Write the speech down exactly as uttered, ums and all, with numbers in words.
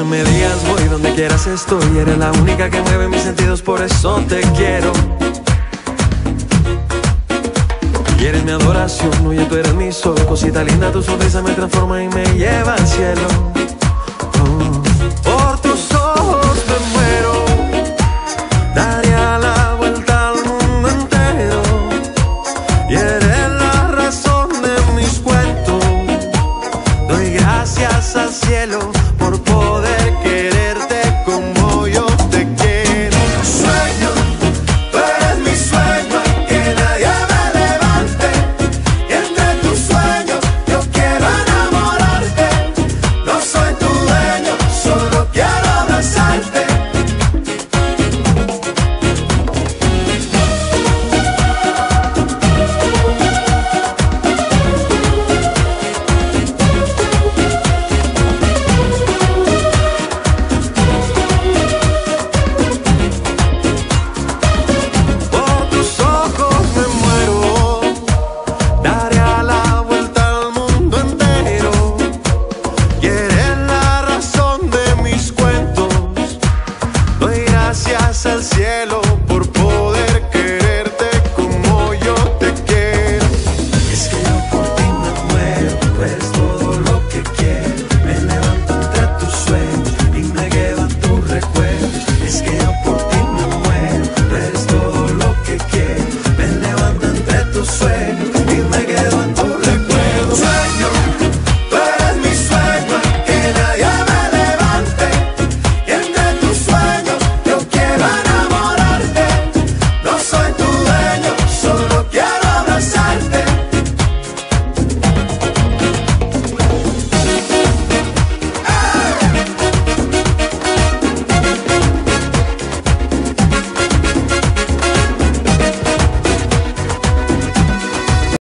me digas voy, donde quieras estoy. Eres la única que mueve mis sentidos, por eso te quiero. Y eres mi adoración, oye, tú eres mi sol. Cosita linda, tu sonrisa me transforma y me lleva al cielo. Oh.